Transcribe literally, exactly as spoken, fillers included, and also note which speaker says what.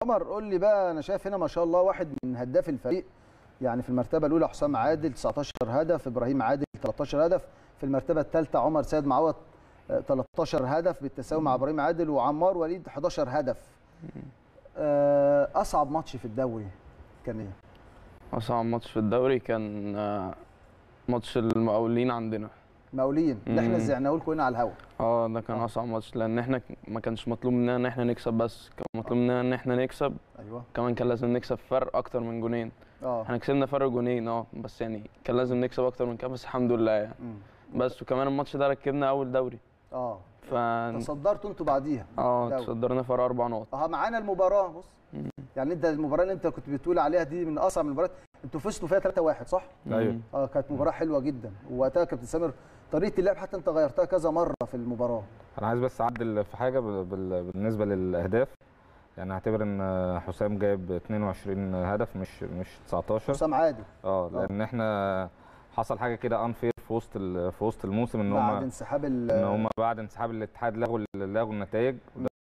Speaker 1: عمر قول لي بقى، انا شايف هنا ما شاء الله واحد من هداف الفريق، يعني في المرتبه الاولى حسام عادل تسعتاشر هدف، ابراهيم عادل تلتاشر هدف، في المرتبه الثالثه عمر سيد معوض آه، تلتاشر هدف بالتساوي مع ابراهيم عادل، وعمار وليد حداشر هدف. آه، اصعب ماتش في الدوري كان ايه؟
Speaker 2: اصعب ماتش في الدوري كان آه، ماتش المقاولين عندنا.
Speaker 1: مقاولين اللي احنا
Speaker 2: مم.
Speaker 1: زعناه لكم هنا على الهوا.
Speaker 2: اه ده كان
Speaker 1: آه.
Speaker 2: اصعب ماتش، لان احنا ك- ما كانش مطلوب مننا ان احنا نكسب بس، كان مطلوب مننا ان احنا نكسب.
Speaker 1: ايوه.
Speaker 2: كمان كان لازم نكسب فرق اكتر من جونين.
Speaker 1: اه.
Speaker 2: احنا كسبنا فرق جونين اه بس يعني كان لازم نكسب اكتر من كده، بس الحمد لله يعني.
Speaker 1: مم.
Speaker 2: بس وكمان الماتش ده ركبنا اول دوري.
Speaker 1: اه.
Speaker 2: ف
Speaker 1: تصدرتوا انتوا بعديها.
Speaker 2: اه
Speaker 1: دوري.
Speaker 2: تصدرنا فرق اربع نقط.
Speaker 1: اه معانا المباراه. بص يعني انت المباراه اللي انت كنت بتقول عليها دي من اصعب المباريات، انتوا فزتوا فيها تلاتة واحد صح؟
Speaker 3: ايوه.
Speaker 1: اه كانت مباراه حلوه جدا، ووقتها كابتن سامر طريقه اللعب حتى انت غيرتها كذا مره في المباراه.
Speaker 3: انا عايز بس اعدل في حاجه بال- بال- بالنسبه للاهداف. يعني اعتبر ان حسام جايب اتنين وعشرين هدف مش مش تسعتاشر.
Speaker 1: حسام عادل.
Speaker 3: اه لان احنا حصل حاجه كده انفير في وسط ال- في وسط الموسم، ان
Speaker 1: بعد
Speaker 3: هم
Speaker 1: انسحاب
Speaker 3: ان هم بعد انسحاب الاتحاد لغوا لغوا النتائج.